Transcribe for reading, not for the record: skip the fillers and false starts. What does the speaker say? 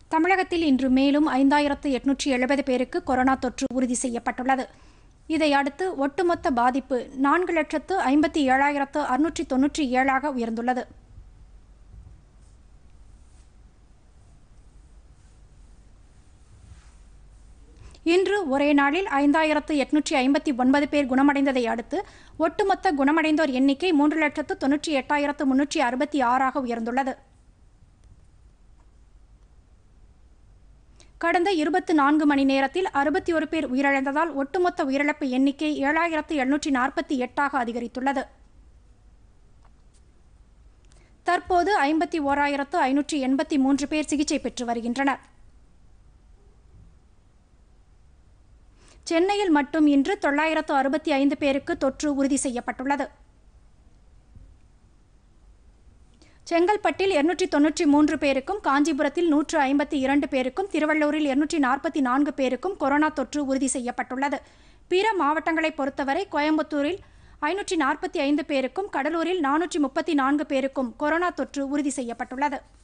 தமிழகத்தில் இன்று மேலும் 5870 பேருக்கு கொரோனா தொற்று உறுதி செய்யப்பட்டுள்ளது. இதையடுத்து ஒட்டுமொத்த பாதிப்பு 4,57,697 உயர்ந்துள்ளது. இன்று ஒரே நாளில் 5859 பேர் குணமடைந்ததை அடுத்து ஒட்டுமொத்த குணமடைந்தோர் எண்ணிக்கை 3,98,366 உயர்ந்துள்ளது. கடந்த 24 மணி நேரத்தில் 61 பேர் உயிரிழந்ததால் ஒட்டுமொத்த உயிரிழப்பு எண்ணிக்கை 7,748 அதிகரித்துள்ளது. தற்போது 51,583 பேர் சிகிச்சை பெற்று வருகின்றனர். சென்னையில் மட்டும் இன்று 965 பேருக்கு தொற்று உறுதி செய்யப்பட்டுள்ளது. செங்கல்பட்டில் 293 பேருக்கும், காஞ்சிபுரத்தில் 152 பேருக்கும், திருவள்ளூரில் 244 பேருக்கும் கொரோனா தொற்று உறுதி செய்யப்பட்டுள்ளது. பிற மாவட்டங்களை பொறுத்தவரை கோயம்புத்தூரில் 545 பேருக்கும், கடலூரில் 434 பேருக்கும் கொரோனா தொற்று உறுதி செய்யப்பட்டுள்ளது.